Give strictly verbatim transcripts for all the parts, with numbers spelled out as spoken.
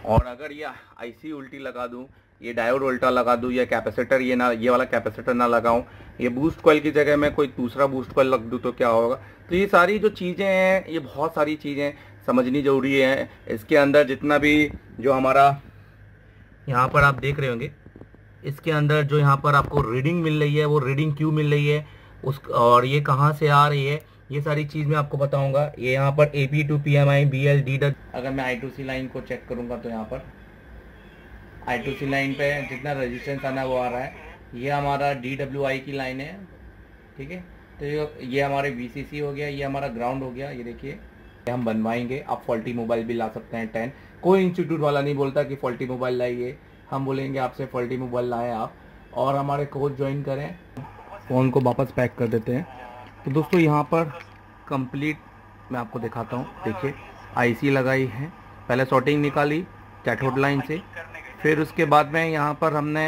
और अगर ये आईसी उल्टी लगा दूं, ये डायोड उल्टा लगा दूं, या कैपेसिटर ये ना ये वाला कैपेसिटर ना लगाऊं, ये बूस्ट कॉइल की जगह में कोई दूसरा बूस्ट कॉइल लग दूं तो क्या होगा। तो ये सारी जो चीज़ें हैं, ये बहुत सारी चीज़ें समझनी जरूरी है। इसके अंदर जितना भी जो हमारा यहाँ पर आप देख रहे होंगे, इसके अंदर जो यहाँ पर आपको रीडिंग मिल रही है, वो रीडिंग क्यों मिल रही है उस, और ये कहाँ से आ रही है, ये सारी चीज़ मैं आपको बताऊंगा। ये यहाँ पर A P two P M I B L D डट, अगर मैं आई टू सी लाइन को चेक करूंगा तो यहाँ पर आई टू सी लाइन पे जितना रेजिस्टेंस आना है वो आ रहा है। ये हमारा डी डब्ल्यू आई की लाइन है, ठीक है। तो ये हमारे वी सी सी हो गया, ये हमारा ग्राउंड हो गया। ये देखिए हम बनवाएंगे। आप फॉल्टी मोबाइल भी ला सकते हैं टेन, कोई इंस्टीट्यूट वाला नहीं बोलता कि फॉल्टी मोबाइल लाइए, हम बोलेंगे आपसे फॉल्टी मोबाइल लाएं आप, और हमारे कोर्स ज्वाइन करें। फ़ोन को वापस पैक कर देते हैं। तो दोस्तों यहाँ पर कंप्लीट मैं आपको दिखाता हूँ। देखिए आईसी लगाई है, पहले शॉर्टिंग निकाली कैथोड लाइन से, फिर उसके बाद में यहाँ पर हमने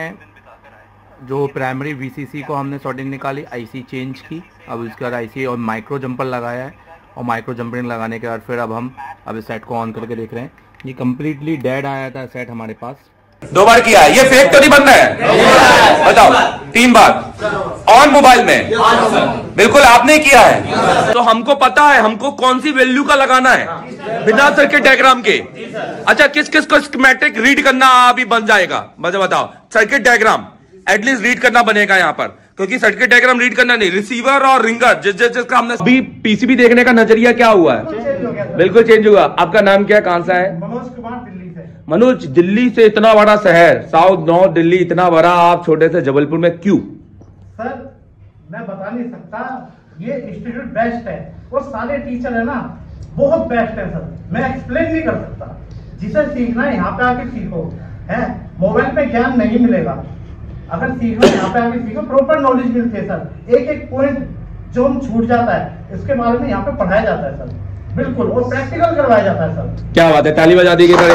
जो प्राइमरी वीसीसी को हमने शॉर्टिंग निकाली, आईसी चेंज की, अब उसके बाद आईसी और माइक्रो जंपर लगाया है, और माइक्रो जंपरिंग लगाने के बाद फिर अब हम अब इस सेट को ऑन करके देख रहे हैं। ये कम्प्लीटली डेड आया था सेट हमारे पास। दो बार किया है, ये फेक तो नहीं बन रहा है? बताओ। तीन बार ऑन मोबाइल में बिल्कुल आपने किया है, तो हमको पता है हमको कौन सी वैल्यू का लगाना है बिना सर्किट डायग्राम के। अच्छा, किस किस को स्कीमेटिक रीड करना अभी बन जाएगा, मुझे बताओ। सर्किट डायग्राम एटलीस्ट रीड करना बनेगा यहाँ पर, क्योंकि सर्किट डायग्राम रीड करना नहीं, रिसीवर और रिंगर जिस जिस जिसका हमने अभी पीसीबी देखने का नजरिया क्या हुआ है, बिल्कुल चेंज हुआ। आपका नाम क्या है, कहां सा है? मनोज कुमार, दिल्ली से। मनोज, दिल्ली से इतना बड़ा शहर, साउथ नॉर्थ दिल्ली इतना बड़ा, आप छोटे से जबलपुर में क्यों? सर मैं बता नहीं सकता, ये इंस्टीट्यूट बेस्ट है और सारे टीचर है ना बहुत बेस्ट है सर, मैं एक्सप्लेन नहीं कर सकता। जिसे सीखना है यहाँ पे आके सीखो, है मोबाइल पे ज्ञान नहीं मिलेगा, अगर सीखना यहाँ पे आके सीखो, प्रॉपर नॉलेज मिलती है सर। एक एक पॉइंट जो हम छूट जाता है इसके बारे में यहाँ पे पढ़ाया जाता है सर, बिल्कुल, और प्रैक्टिकल करवाया जाता है सर। क्या बात है, ताली बजा दी गई।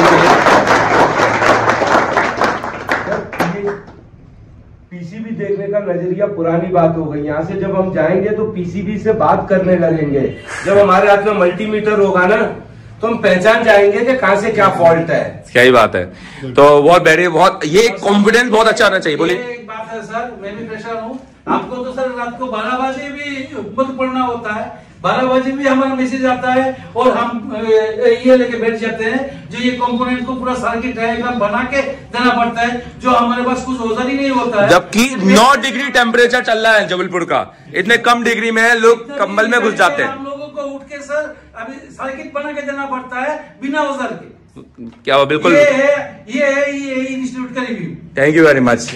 पीसीबी देखने का नजरिया पुरानी बात हो गई। यहाँ से जब हम जाएंगे तो पीसीबी से बात करने लगेंगे। जब हमारे हाथ में मल्टीमीटर होगा ना तो हम पहचान जाएंगे कि कहाँ से क्या फॉल्ट है। क्या ही बात है। तो बहुत बैठे, बहुत ये कॉन्फिडेंस बहुत अच्छा होना चाहिए। बोलिए। एक बात है सर, मैं भी प्रेशर हूँ, आपको तो सर रात को बारह बजे भी बुक पढ़ना होता है, बारह बजे भी हमारा मैसेज आता है और हम ये लेके बैठ जाते हैं जो ये कंपोनेंट को पूरा सर्किट डायग्राम बना के देना पड़ता है, जो हमारे पास कुछ औजार ही नहीं होता है। जबकि नौ डिग्री टेम्परेचर चल रहा है जबलपुर का, इतने कम डिग्री में लोग कंबल में घुस जाते हैं। हम लोगों को उठ के सर अभी सर्किट बना के देना पड़ता है बिना औजार के। क्या बिल्कुल, ये है ये है ये इंस्टीट्यूट का review. Thank you very much.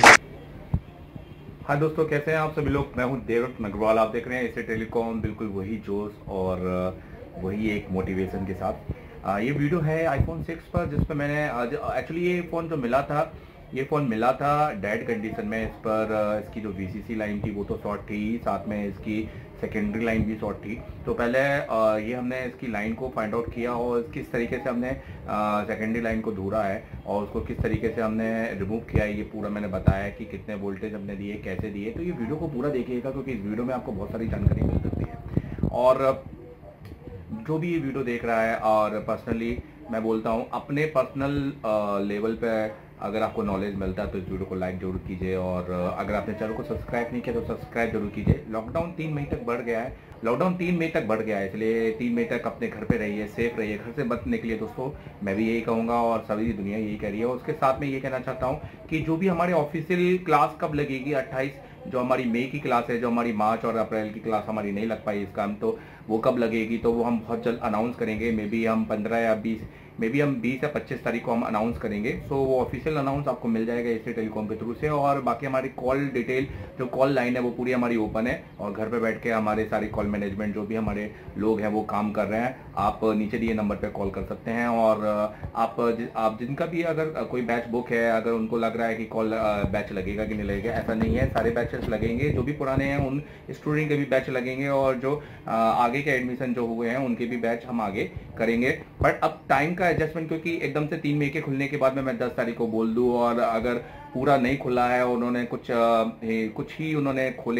हाँ दोस्तों, कैसे हैं आप सभी लोग। मैं हूं देवव्रत नगरवाल, आप देख रहे हैं एसए टेलीकॉम, बिल्कुल वही जोश और वही एक मोटिवेशन के साथ। आ, ये वीडियो है आईफोन सिक्स पर, जिस पर मैंने आज एक्चुअली ये फ़ोन जो मिला था, ये फ़ोन मिला था डेड कंडीशन में। इस पर इसकी जो वीसीसी लाइन थी वो तो शॉर्ट थी, साथ में इसकी सेकेंडरी लाइन भी शॉर्ट थी। तो पहले ये हमने इसकी लाइन को फाइंड आउट किया और किस तरीके से हमने सेकेंडरी लाइन को ढूंढा है और उसको किस तरीके से हमने रिमूव किया है, ये पूरा मैंने बताया कि कितने वोल्टेज हमने दिए, कैसे दिए। तो ये वीडियो को पूरा देखिएगा, क्योंकि इस वीडियो में आपको बहुत सारी जानकारी मिल सकती है। और जो भी ये वीडियो देख रहा है, और पर्सनली मैं बोलता हूँ अपने पर्सनल लेवल पे अगर आपको नॉलेज मिलता है तो इस वीडियो को लाइक जरूर कीजिए, और अगर आपने चैनल को सब्सक्राइब नहीं किया तो सब्सक्राइब जरूर कीजिए। लॉकडाउन तीन मई तक बढ़ गया है, लॉकडाउन तीन मई तक बढ़ गया है, इसलिए तीन मई तक अपने घर पे रहिए, सेफ रहिए, घर से मत निकलिए दोस्तों। मैं भी यही कहूँगा और सभी दुनिया यही कह रही है। उसके साथ में ये कहना चाहता हूँ कि जो भी हमारे ऑफिशियल क्लास कब लगेगी, अट्ठाईस जो हमारी मई की क्लास है, जो हमारी मार्च और अप्रैल की क्लास हमारी नहीं लग पाई इसका हम, तो वो कब लगेगी तो वो हम बहुत जल्द अनाउंस करेंगे। मे बी हम पंद्रह या बीस मे बी हम बीस या पच्चीस तारीख को हम अनाउंस करेंगे। सो वो ऑफिशियल अनाउंस आपको मिल जाएगा एसए टेलीकॉम के थ्रू से। और बाकी हमारी कॉल डिटेल, जो कॉल लाइन है वो पूरी हमारी ओपन है, और घर पे बैठ के हमारे सारी कॉल मैनेजमेंट जो भी हमारे लोग हैं वो काम कर रहे हैं। आप नीचे दिए नंबर पे कॉल कर सकते हैं, और आप आप जिनका भी अगर कोई बैच बुक है, अगर उनको लग रहा है कि कॉल बैच लगेगा कि नहीं लगेगा, ऐसा नहीं है, सारे बैचेस लगेंगे। जो भी पुराने हैं उन स्टूडेंट के भी बैच लगेंगे, और जो आगे के एडमिशन जो हुए हैं उनके भी बैच हम आगे करेंगे। बट अब टाइम का एडजस्टमेंट, क्योंकि एकदम से तीन मई के खुलने के बाद में मैं दस तारीख को बोल दूं, और अगर पूरा नहीं खुला है, उन्होंने कुछ कुछ ही उन्होंने खोले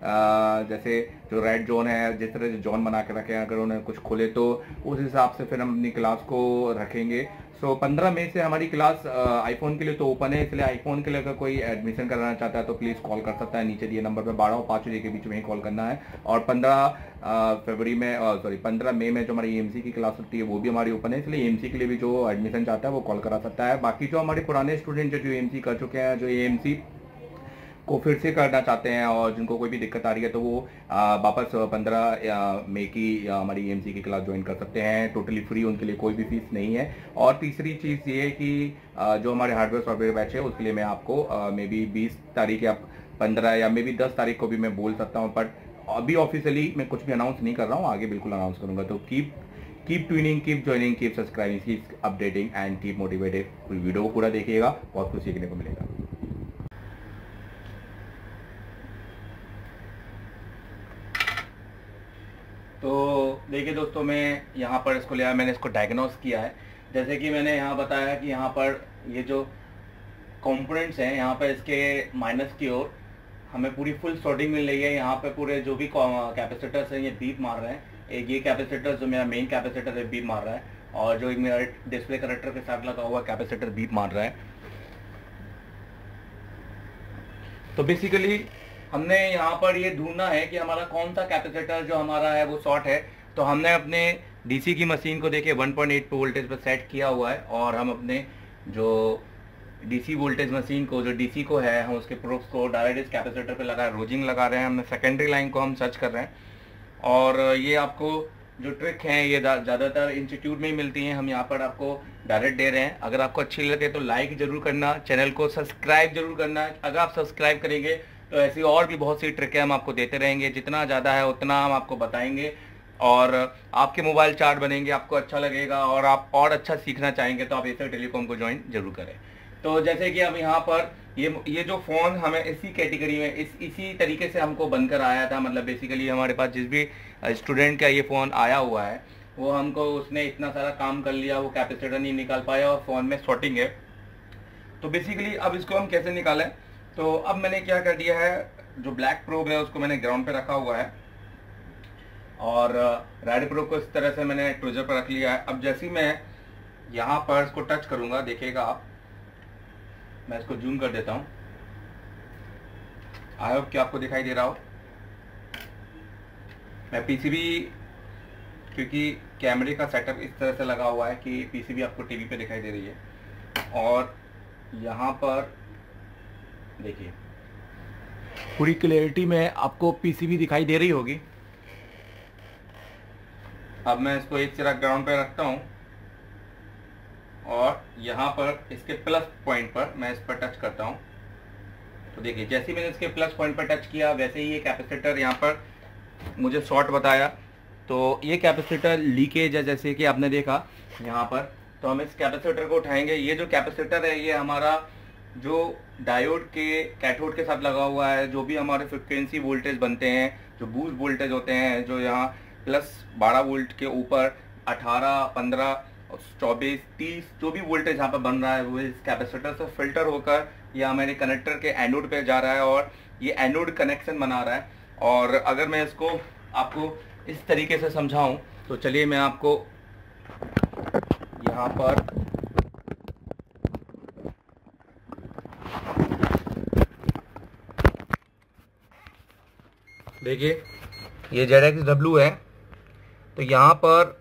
जैसे जो रेड जोन है, जिस तरह से जोन बना के रखे हैं, अगर उन्हें कुछ खुले तो उस हिसाब से फिर हम अपनी क्लास को रखेंगे। सो पंद्रह मई से हमारी क्लास आईफोन के लिए तो ओपन है, इसलिए आईफोन के लिए अगर कोई एडमिशन कराना चाहता है तो प्लीज़ कॉल कर सकता है नीचे दिए नंबर पे। बारह और पाँच बजे के बीच में ही कॉल करना है। और पंद्रह फरवरी में सॉरी पंद्रह मई में जो हमारी एएमसी की क्लास होती है वो भी हमारी ओपन है, इसलिए एएमसी के लिए भी जो एडमिशन चाहता है वो कॉल करा सकता है। बाकी जो हमारे पुराने स्टूडेंट जो एएमसी कर चुके हैं, जो एएमसी को फिर से करना चाहते हैं और जिनको कोई भी दिक्कत आ रही है तो वो आ, वापस पंद्रह मई की हमारी एएमसी की क्लास ज्वाइन कर सकते हैं। टोटली फ्री, उनके लिए कोई भी फीस नहीं है। और तीसरी चीज़ ये है कि आ, जो हमारे हार्डवेयर सॉफ्टवेयर बैच है उसके लिए मैं आपको मे बी बीस तारीख या पंद्रह या मे बी दस तारीख को भी मैं बोल सकता हूँ, बट अभी ऑफिशियली मैं कुछ भी अनाउंस नहीं कर रहा हूँ, आगे बिल्कुल अनाउंस करूँगा। तो keep keep tuning, keep joining, keep subscribing, keep updating and keep motivated. Video को पूरा देखिएगा, बहुत कुछ सीखने को मिलेगा। तो देखिए दोस्तों, मैं यहाँ पर इसको लिया, मैंने इसको डायग्नोस किया है। जैसे कि मैंने यहाँ बताया कि यहाँ पर ये जो कंपोनेंट्स हैं, यहाँ पर इसके माइनस की ओर हमें पूरी फुल सॉर्टिंग मिल रही है। यहाँ पे पूरे जो भी कैपेसिटर्स हैं ये बीप मार रहे हैं। एक ये कैपेसिटर जो मेरा मेन कैपेसिटर है बीप मार रहा है, और जो मेरा डिस्प्ले कनेक्टर के साथ लगा हुआ कैपेसिटर बीप मार रहा है। तो बेसिकली हमने यहाँ पर ये ढूंढना है कि हमारा कौन सा कैपेसिटर जो हमारा है वो शॉर्ट है। तो हमने अपने डीसी की मशीन को देखिए वन पॉइंट एट पे वोल्टेज पर सेट किया हुआ है, और हम अपने जो डीसी वोल्टेज मशीन को, जो डीसी को है, हम उसके प्रोब्स को डायरेक्ट इस कैपेसिटर पे लगा रोजिंग लगा रहे हैं। हमने सेकेंडरी लाइन को हम सर्च कर रहे हैं, और ये आपको जो ट्रिक है ये ज़्यादातर इंस्टीट्यूट में ही मिलती हैं, हम यहाँ पर आपको डायरेक्ट दे रहे हैं। अगर आपको अच्छी लगे तो लाइक जरूर करना, चैनल को सब्सक्राइब जरूर करना। अगर आप सब्सक्राइब करेंगे तो ऐसी और भी बहुत सी ट्रिकें हम आपको देते रहेंगे, जितना ज़्यादा है उतना हम आपको बताएंगे, और आपके मोबाइल चार्ज बनेंगे, आपको अच्छा लगेगा और आप और अच्छा सीखना चाहेंगे तो आप एसर टेलीकॉम को ज्वाइन जरूर करें। तो जैसे कि अब यहाँ पर ये ये जो फ़ोन हमें इसी कैटेगरी में इस इसी तरीके से हमको बनकर आया था, मतलब बेसिकली हमारे पास जिस भी स्टूडेंट का ये फ़ोन आया हुआ है वो हमको उसने इतना सारा काम कर लिया, वो कैपेसिटर नहीं निकाल पाया और फ़ोन में शॉर्टिंग है। तो बेसिकली अब इसको हम कैसे निकालें, तो अब मैंने क्या कर दिया है, जो ब्लैक प्रोब है उसको मैंने ग्राउंड पे रखा हुआ है, और रेड प्रोब को इस तरह से मैंने ट्विजर पर रख लिया है। अब जैसे मैं यहाँ पर इसको टच करूंगा, देखिएगा आप, मैं इसको जूम कर देता हूँ, आई होप कि आपको दिखाई दे रहा हो। मैं पीसीबी, क्योंकि कैमरे का सेटअप इस तरह से लगा हुआ है कि पीसीबी आपको टीवी पे दिखाई दे रही है, और यहाँ पर देखिए पूरी क्लियरिटी में आपको पीसीबी दिखाई दे रही होगी। अब मैं इसको एक तरह ग्राउंड पे रखता हूँ, और यहाँ पर इसके प्लस पॉइंट पर मैं इस पर टच करता हूँ। तो देखिए जैसे ही मैंने इसके प्लस पॉइंट पर टच किया वैसे ही ये कैपेसिटर यहाँ पर मुझे शॉर्ट बताया। तो ये कैपेसिटर लीकेज है, जैसे कि आपने देखा यहाँ पर। तो हम इस कैपेसिटर को उठाएंगे। ये जो कैपेसिटर है ये हमारा जो डायोड के कैथोड के साथ लगा हुआ है, जो भी हमारे फ्रिक्वेंसी वोल्टेज बनते हैं, जो बूस्ट वोल्टेज होते हैं, जो यहाँ प्लस बारह वोल्ट के ऊपर अठारह, पंद्रह, चौबीस, तीस जो भी वोल्टेज यहाँ पर बन रहा है वो इस कैपेसिटर से फिल्टर होकर ये हमारे कनेक्टर के एनोड पे जा रहा है, और ये एनोड कनेक्शन बना रहा है। और अगर मैं इसको आपको इस तरीके से समझाऊं तो चलिए मैं आपको यहाँ पर देखिए, ये जेड एक्स डब्ल्यू है। तो यहाँ पर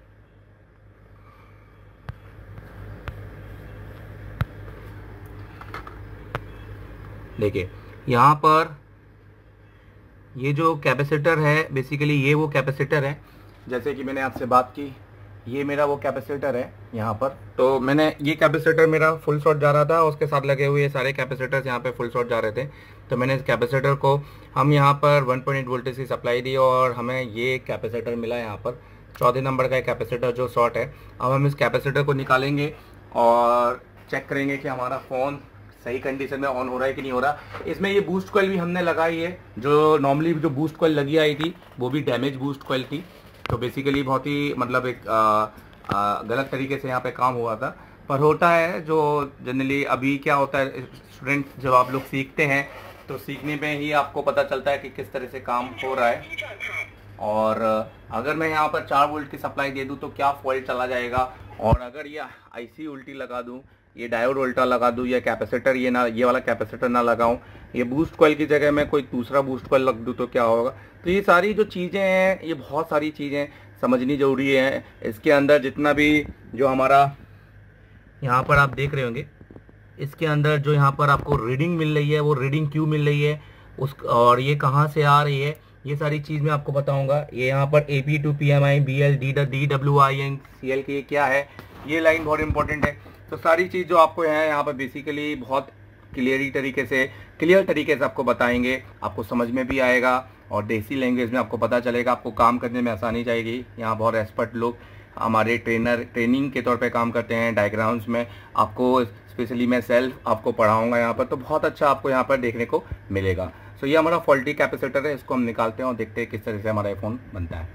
देखिए, यहाँ पर ये जो कैपेसिटर है बेसिकली ये वो कैपेसिटर है, जैसे कि मैंने आपसे बात की, ये मेरा वो कैपेसिटर है यहाँ पर। तो मैंने ये कैपेसिटर मेरा फुल शॉट जा रहा था, उसके साथ लगे हुए सारे कैपेसिटर्स यहाँ पे फुल शॉट जा रहे थे। तो मैंने इस कैपेसिटर को हम यहाँ पर वन पॉइंट एट वोल्टेज की सप्लाई दी, और हमें ये कैपेसिटर मिला यहाँ पर चौदह नंबर का कैपेसिटर जो शॉर्ट है। अब हम इस कैपेसिटर को निकालेंगे और चेक करेंगे कि हमारा फ़ोन सही कंडीशन में ऑन हो रहा है कि नहीं हो रहा। इसमें ये बूस्ट कॉइल भी हमने लगाई है, जो नॉर्मली जो बूस्ट कॉइल लगी आई थी वो भी डैमेज बूस्ट कॉइल थी। तो बेसिकली बहुत ही मतलब एक आ, आ, गलत तरीके से यहाँ पे काम हुआ था, पर होता है जो जनरली। अभी क्या होता है स्टूडेंट्स, जब आप लोग सीखते हैं तो सीखने में ही आपको पता चलता है कि किस तरह से काम हो रहा है। और अगर मैं यहाँ पर चार वोल्ट की सप्लाई दे दूँ तो क्या फॉल्ट चला जाएगा, और अगर ये आईसी उल्टी लगा दूँ, ये डायोड उल्टा लगा दूँ, या कैपेसिटर ये ना ये वाला कैपेसिटर ना लगाऊँ, ये बूस्ट कॉइल की जगह में कोई दूसरा बूस्ट कॉइल लग दूँ तो क्या होगा। तो ये सारी जो चीज़ें हैं, ये बहुत सारी चीज़ें समझनी जरूरी है। इसके अंदर जितना भी जो हमारा यहाँ पर आप देख रहे होंगे, इसके अंदर जो यहाँ पर आपको रीडिंग मिल रही है वो रीडिंग क्यों मिल रही है उस, और ये कहाँ से आ रही है, ये सारी चीज़ मैं आपको बताऊंगा। ये यहाँ पर A P two P M I B L D D W I N C L की क्या है, ये लाइन बहुत इंपॉर्टेंट है। तो सारी चीज़ जो आपको है यहाँ पर बेसिकली बहुत क्लियरी तरीके से क्लियर तरीके से आपको बताएंगे, आपको समझ में भी आएगा और देसी लैंग्वेज में आपको पता चलेगा, आपको काम करने में आसानी जाएगी। यहाँ बहुत एक्सपर्ट लोग हमारे ट्रेनर ट्रेनिंग के तौर पे काम करते हैं डायग्राम्स में, आपको स्पेशली मैं सेल्फ आपको पढ़ाऊंगा यहाँ पर, तो बहुत अच्छा आपको यहाँ पर देखने को मिलेगा। सो ये हमारा फॉल्टी कैपेसिटर है, इसको हम निकालते हैं और देखते हैं किस तरह से हमारा आईफोन बनता है।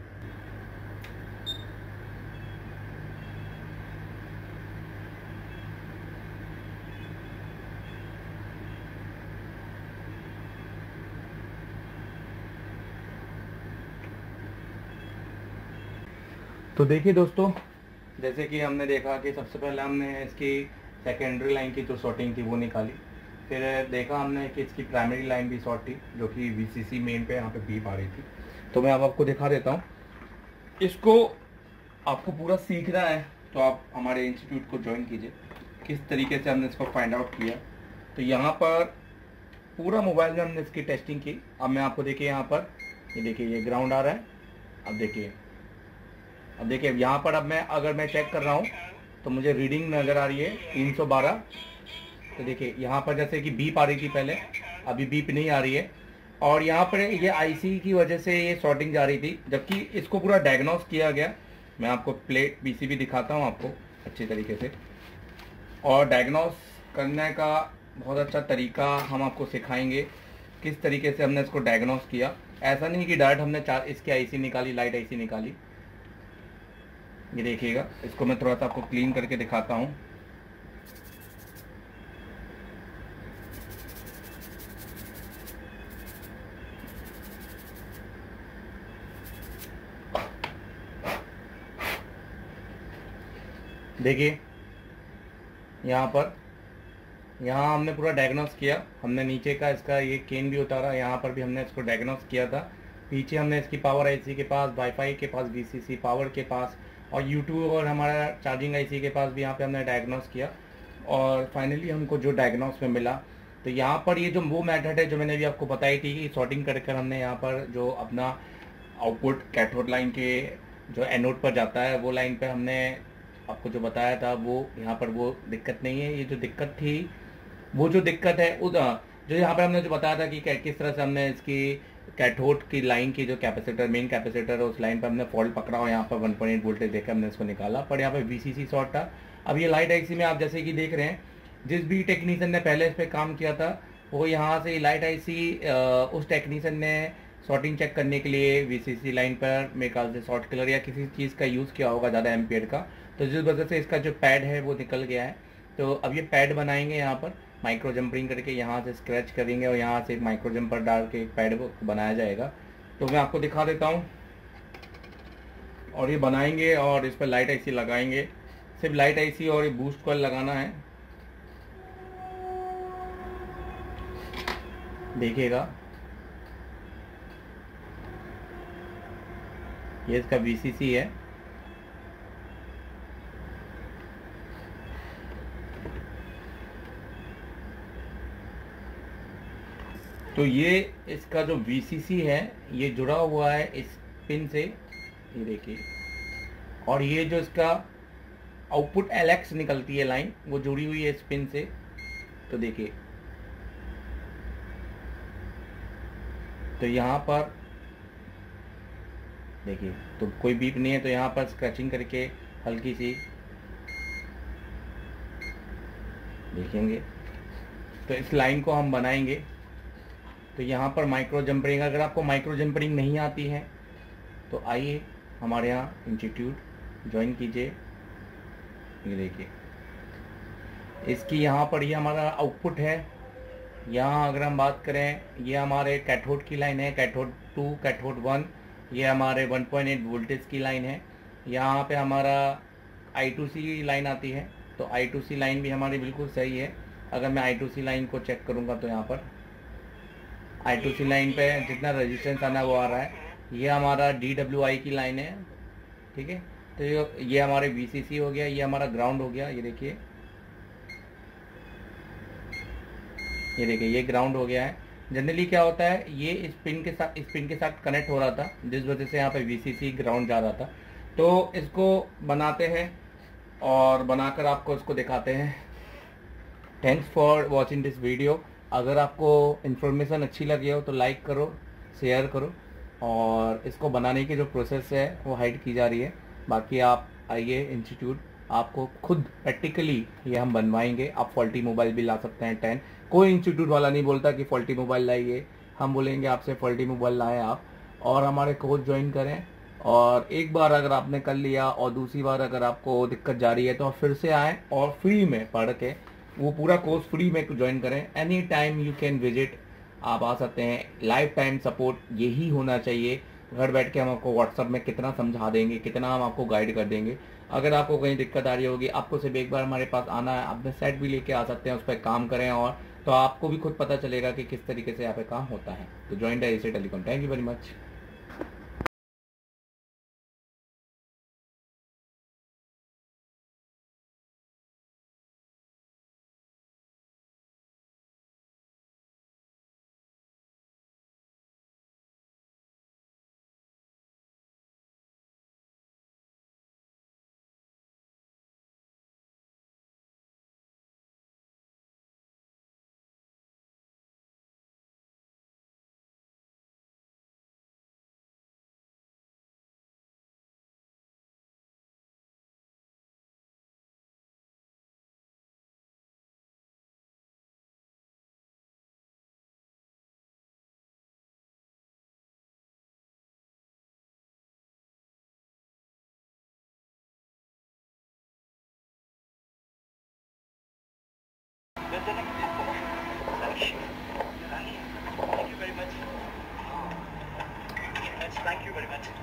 तो देखिए दोस्तों, जैसे कि हमने देखा कि सबसे पहले हमने इसकी सेकेंडरी लाइन की जो शॉर्टिंग थी वो निकाली, फिर देखा हमने कि इसकी प्राइमरी लाइन भी शॉर्ट थी जो कि वीसीसी मेन पे यहाँ पे बीप आ रही थी। तो मैं अब आपको दिखा देता हूँ। इसको आपको पूरा सीखना है तो आप हमारे इंस्टीट्यूट को ज्वाइन कीजिए, किस तरीके से हमने इसको फाइंड आउट किया। तो यहाँ पर पूरा मोबाइल में हमने इसकी टेस्टिंग की। अब मैं आपको देखिए यहाँ पर, ये देखिए ये ग्राउंड आ रहा है। अब देखिए अब देखिए यहाँ पर अब मैं अगर मैं चेक कर रहा हूँ तो मुझे रीडिंग नज़र आ रही है तीन सौ बारह। तो देखिए यहाँ पर जैसे कि बीप आ रही थी पहले, अभी बीप नहीं आ रही है। और यहाँ पर ये आईसी की वजह से ये शॉर्टिंग जा रही थी, जबकि इसको पूरा डायग्नोस किया गया। मैं आपको प्लेट पीसीबी दिखाता हूँ आपको अच्छे तरीके से, और डायग्नोस करने का बहुत अच्छा तरीका हम आपको सिखाएंगे, किस तरीके से हमने इसको डायग्नोस किया। ऐसा नहीं कि डायरेक्ट हमने चार इसकी आईसी निकाली, लाइट आईसी निकाली। ये देखिएगा, इसको मैं थोड़ा सा आपको क्लीन करके दिखाता हूँ। देखिए यहाँ पर यहाँ हमने पूरा डायग्नोस किया। हमने नीचे का इसका ये केन भी उतारा, यहाँ पर भी हमने इसको डायग्नोस किया था। पीछे हमने इसकी पावर आईसी के पास, वाईफाई के पास, वीसीसी पावर के पास, और यूट्यूब और हमारा चार्जिंग आईसी के पास भी यहाँ पे हमने डायग्नोस किया। और फाइनली हमको जो डायग्नोस में मिला, तो यहाँ पर ये जो वो मेथड है जो मैंने भी आपको बताई थी कि सॉर्टिंग कर कर हमने यहाँ पर जो अपना आउटपुट कैथोड लाइन के जो एनोड पर जाता है वो लाइन पे हमने आपको जो बताया था, वो यहाँ पर वो दिक्कत नहीं है। ये जो दिक्कत थी, वो जो दिक्कत है उस जो यहाँ पर हमने जो बताया था कि किस तरह से हमने इसकी कैथोड की लाइन की जो कैपेसिटर मेन कैपेसिटर है उस लाइन पर हमने फॉल्ट पकड़ा और यहाँ पर वन पॉइंट एट वोल्टेज देकर हमने इसको निकाला, पर यहाँ पर वीसीसी शॉर्ट था। अब ये लाइट आईसी में आप जैसे कि देख रहे हैं, जिस भी टेक्नीशियन ने पहले इस पर काम किया था वो यहाँ से लाइट आईसी उस टेक्नीशियन ने शॉर्टिंग चेक करने के लिए वीसीसी लाइन पर मेरे ख्याल से शॉर्ट किलर या किसी चीज़ का यूज़ किया होगा ज़्यादा एम्पियर का, तो जिस वजह से इसका जो पैड है वो निकल गया है। तो अब ये पैड बनाएंगे, यहाँ पर माइक्रो जंपरिंग करके यहाँ से स्क्रैच करेंगे और यहाँ से माइक्रो जंपर डाल के एक पैड बनाया जाएगा। तो मैं आपको दिखा देता हूँ, और ये बनाएंगे और इस पर लाइट आईसी लगाएंगे। सिर्फ लाइट आईसी और ये बूस्ट कॉइल लगाना है। देखिएगा, ये इसका वीसीसी है। तो ये इसका जो वीसीसी है ये जुड़ा हुआ है इस पिन से, ये देखिए, और ये जो इसका आउटपुट एलएक्स निकलती है लाइन वो जुड़ी हुई है इस पिन से। तो देखिए, तो यहाँ पर देखिए तो कोई बीप नहीं है, तो यहाँ पर स्क्रैचिंग करके हल्की सी देखेंगे तो इस लाइन को हम बनाएंगे। तो यहाँ पर माइक्रो जंपरिंग, अगर आपको माइक्रो जंपरिंग नहीं आती है तो आइए हमारे यहाँ इंस्टीट्यूट ज्वाइन कीजिए। ये देखिए, इसकी यहाँ पर ये यह हमारा आउटपुट है, यहाँ अगर हम बात करें, ये हमारे कैथोड की लाइन है, कैथोड टू, कैथोड वन, ये हमारे वन पॉइंट एट वोल्टेज की लाइन है। यहाँ पे हमारा आई टू सी लाइन आती है, तो आई टू सी लाइन भी हमारी बिल्कुल सही है। अगर मैं आई टू सी लाइन को चेक करूँगा तो यहाँ पर आई टू सी लाइन पे जितना रेजिस्टेंस आना है वो आ रहा है। ये हमारा डी डब्ल्यू आई की लाइन है, ठीक है। तो ये हमारे वी सी सी हो गया, ये हमारा ग्राउंड हो गया। ये देखिए, ये देखिए ये ग्राउंड हो गया है। जनरली क्या होता है, ये इस पिन के साथ इस पिन के साथ कनेक्ट हो रहा था, जिस वजह से यहाँ पे वी सी सी ग्राउंड जा रहा था। तो इसको बनाते हैं और बनाकर आपको इसको दिखाते हैं। Thanks for watching this video. अगर आपको इन्फॉर्मेशन अच्छी लगी हो तो लाइक करो, शेयर करो, और इसको बनाने की जो प्रोसेस है वो हाइड की जा रही है। बाकी आप आइए इंस्टीट्यूट, आपको खुद प्रैक्टिकली ये हम बनवाएंगे। आप फॉल्टी मोबाइल भी ला सकते हैं टेन। कोई इंस्टीट्यूट वाला नहीं बोलता कि फॉल्टी मोबाइल लाइए, हम बोलेंगे आपसे फॉल्टी मोबाइल लाएं आप और हमारे कोर्स ज्वाइन करें। और एक बार अगर आपने कर लिया और दूसरी बार अगर आपको दिक्कत जा रही है तो आप फिर से आएँ और फ्री में पढ़ के वो पूरा कोर्स फ्री में ज्वाइन करें। Any time you can visit, आप आ सकते हैं। लाइफ टाइम सपोर्ट यही होना चाहिए। घर बैठ के हम आपको व्हाट्सएप में कितना समझा देंगे, कितना हम आपको गाइड कर देंगे। अगर आपको कहीं दिक्कत आ रही होगी, आपको सिर्फ एक बार हमारे पास आना है, अपने सेट भी लेके आ सकते हैं, उस पर काम करें और तो आपको भी खुद पता चलेगा कि किस तरीके से यहाँ पे काम होता है। तो join the AC telecom. Thank you very much. Thank you very much.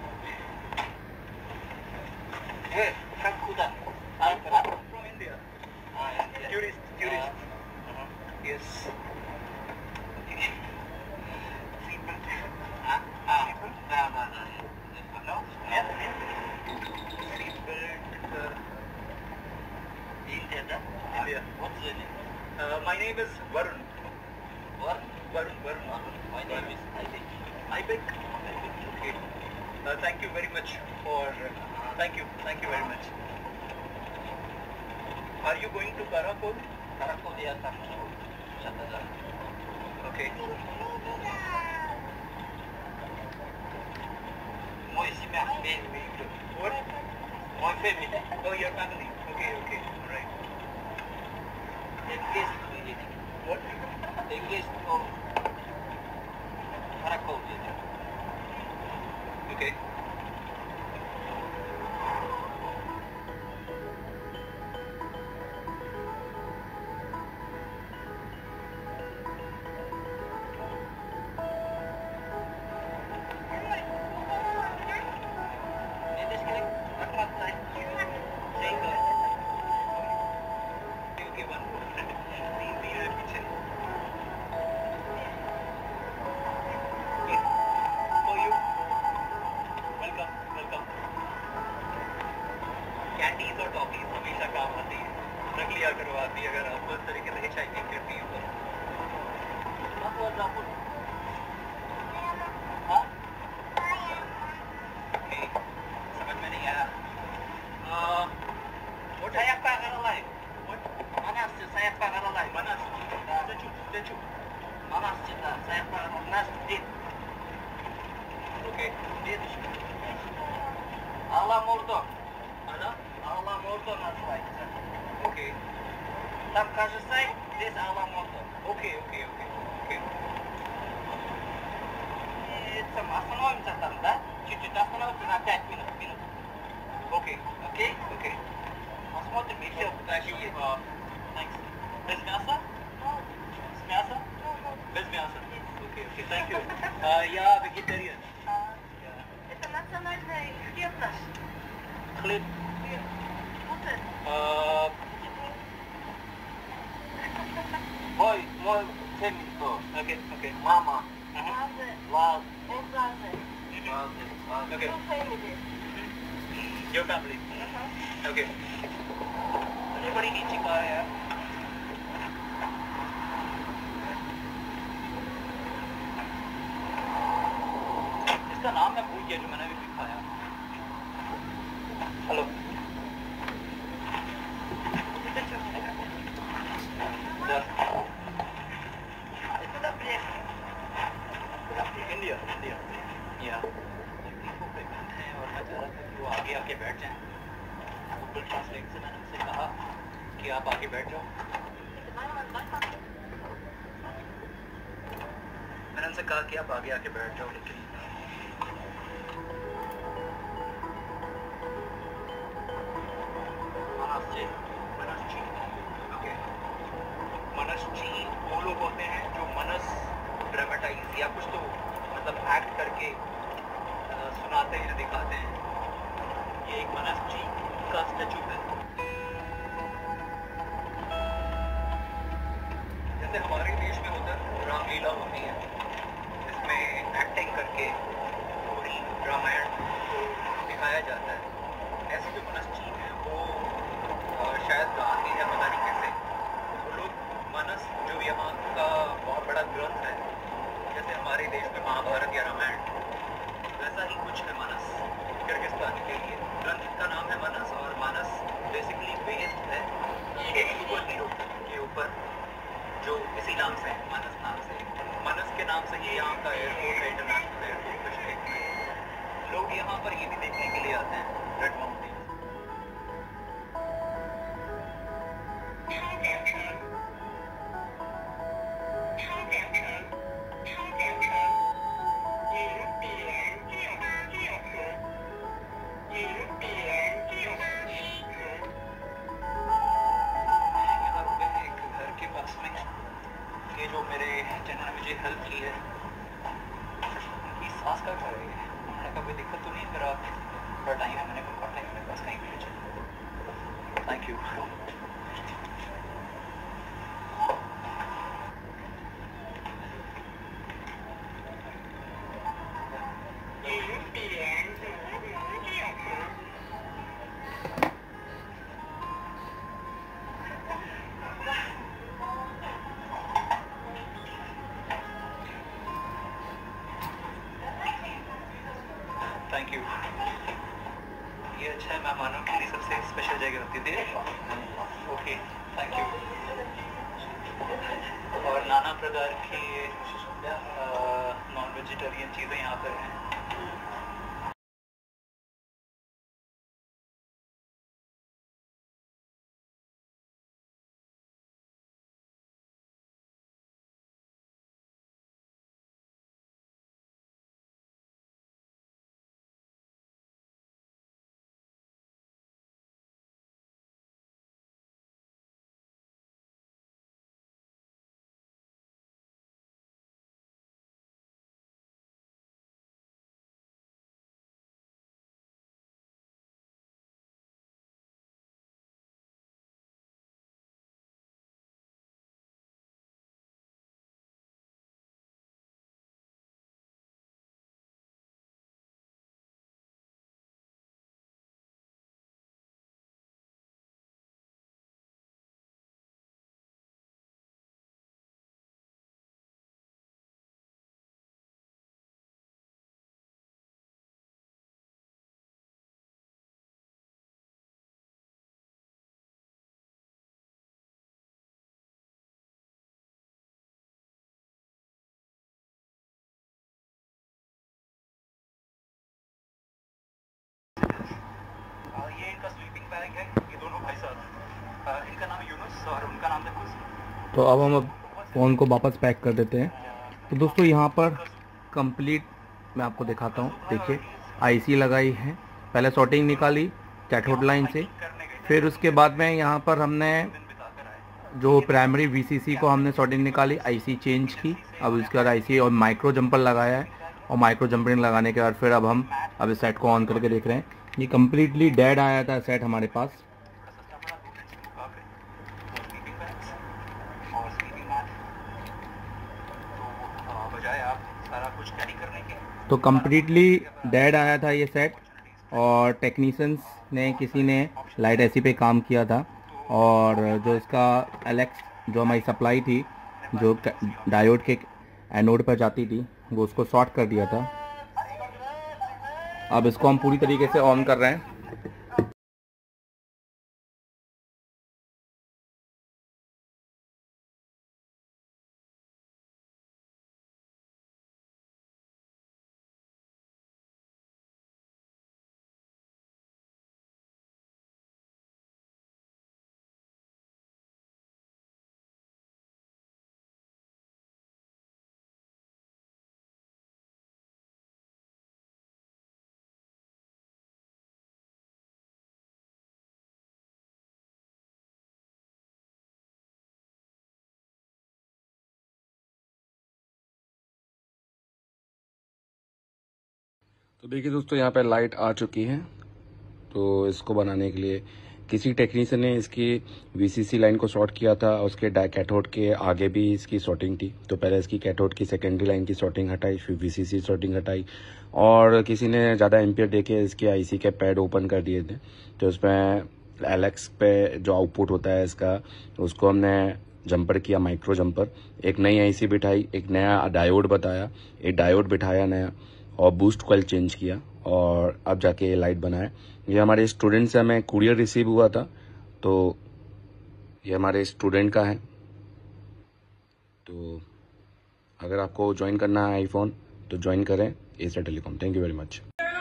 Hey, from Kuda. I'm from India. Ah, India. Tourist, tourist. Uh, uh-huh. Yes. Okay. Seatbelt. Ah, ah. No, no, no. No? Yeah. Seatbelt. Uh, India, da? India. What's your name? Uh, my name is Varun. Varun? Varun, Varun. Varun. My name is Ibek. Ibek? Okay. Uh, thank you very much for, uh, thank you, thank you very much. Are you going to Karakol? Karakol, yes, Karakol. Okay. My family. What? My family. Oh, your family. Okay, okay, alright. What? Oh. Karakol. Okay. Candies और toffees हमेशा काम आती है, रख लिया करो आप भी अगर आपको इस तरीके से हिचहाइकिंग करती हो तो। समझ में नहीं आया। What saya pangalalay? What? Manas saya pangalalay. Manas. Secu, secu. Manas kita saya pangalalay. Manas dit. Okay, dit. Allah mordo. Ana? Allah mordo называется. Okay. Там кажется, здесь Allah mordo. Okay, okay, okay. Okay. Это остановимся там, да? Чуть-чуть остановимся на пять минут. минут. Okay, okay, okay. Посмотрим и все. Thanks. Без мяса? С мясом? thank you. Uh, yeah, vegetarian. Это национальная хлеб наш. Хлеб. Вот это. Uh, Boy, boy, ten minutes. Okay, okay. Mama. Разные. Wow. Он разные. Okay. Two family. Your family. Uh-huh. Okay. ये बड़ी नीची car है यार. इसका नाम मैं भूल गया जो मैंने अभी दिखाया. हेलो. इंडिया इंडिया या इसको प्रेग्नेंट है और मैं चाह रहा था कि वो आगे आके बैठ जाएं. गूगल ट्रांसलेट से मैंने उनसे कहा कि आप आगे बैठ जाओ. मैंने उनसे कहा कि आप आगे आके बैठ जाओ लेकिन मनस्ची मनस्ची ओके मनस्ची वो लोग होते हैं जो मनस ड्रामेटाइज या कुछ तो मतलब एक्ट करके अ, सुनाते हैं दिखाते हैं. ये एक मनस्ची का स्टैचू है. जैसे हमारे देश में उधर रामलीला होती है इसमें एक्टिंग करके पूरी रामायण को दिखाया जाता है. ऐसे जो मनस्ची हैं वो अ, शायद गांधी या पता नहीं कैसे वो लोग मनस जो यहाँ का बहुत बड़ा ग्रंथ है जैसे हमारे देश में महाभारत या रामायण वैसा ही कुछ है मनस किर्गिस्तान के लिए. ग्रंथ का नाम है मनस और मानस बेसिकली बेस्ड है एक सुपर हीरो के ऊपर जो इसी नाम से है मनस नाम से. मनस के नाम से ही यहाँ का एयरपोर्ट है इंटरनेशनल एयरपोर्ट कश्मीर में. लोग यहाँ पर ये भी देखने के लिए आते हैं रेड माउंटेन. ये जो मेरे जिन्होंने मुझे हेल्प की है उनकी सास का घर है. उन्होंने कहा कोई दिक्कत तो नहीं मेरा थोड़ा टाइम है. मैंने कहा टाइम मेरे पास कहीं भी चले. Thank you. Thank you. ये अच्छा है मेहमानों के लिए सबसे स्पेशल जगह होती थी. Okay thank you. और नाना प्रकार की नॉन वेजिटेरियन चीज़ें यहाँ पर हैं. ये इनका स्लीपिंग बैग है. ये दोनों भाई साहब इनका नाम यूनुस और उनका नाम है. तो अब हम अब फ़ोन को वापस पैक कर देते हैं. तो दोस्तों यहाँ पर कंप्लीट मैं आपको दिखाता हूँ. देखिए आईसी लगाई है. पहले शॉर्टिंग निकाली कैथोड लाइन से, फिर उसके बाद में यहाँ पर हमने जो प्राइमरी वीसीसी को हमने सॉर्टिंग निकाली, आईसी चेंज की, अब उसके बाद आईसी और माइक्रो जंपर लगाया है, और माइक्रो जंपरिंग लगाने के बाद फिर अब हम अब इस सेट को ऑन करके देख रहे हैं। ये कम्प्लीटली डेड आया था सेट हमारे पास। तो कम्प्लीटली डेड आया था ये सेट, और टेक्नीशियंस ने किसी ने लाइट एसी पे काम किया था, और जो इसका एलेक्स जो हमारी सप्लाई थी जो डायोड के एनोड पर जाती थी वो उसको शॉर्ट कर दिया था। अब इसको हम पूरी तरीके से ऑन कर रहे हैं। तो देखिए दोस्तों, यहाँ पे लाइट आ चुकी है। तो इसको बनाने के लिए किसी टेक्नीशियन ने इसकी वीसीसी लाइन को शॉर्ट किया था, उसके कैथोड के आगे भी इसकी शॉर्टिंग थी। तो पहले इसकी कैथोड की सेकेंडरी लाइन की शॉर्टिंग हटाई, फिर वीसीसी शॉर्टिंग हटाई, और किसी ने ज़्यादा एम्पियर देके इसके आईसी के पैड ओपन कर दिए थे। तो उसमें एलेक्स पे जो आउटपुट होता है इसका, उसको हमने जंपर किया, माइक्रो जंपर। एक नई आईसी बिठाई, एक नया डायोड बताया, एक डायोड बिठाया नया, और बूस्ट कॉइल चेंज किया, और अब जाके ये लाइट बनाए। ये हमारे स्टूडेंट से हमें कुरियर रिसीव हुआ था, तो ये हमारे स्टूडेंट का है। तो अगर आपको ज्वाइन करना है आईफोन तो ज्वाइन करें Asia telecom. Thank you very much.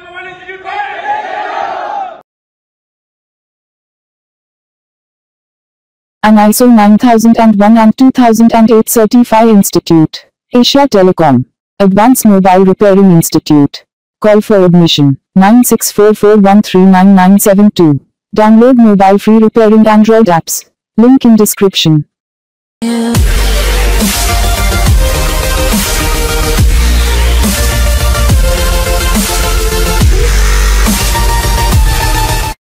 An I S O nine thousand one and two thousand eight Certified Institute. Asia Telecom. Advanced Mobile Repairing Institute. Call for admission nine six four four one three nine nine seven two. Download mobile free repairing Android apps. Link in description.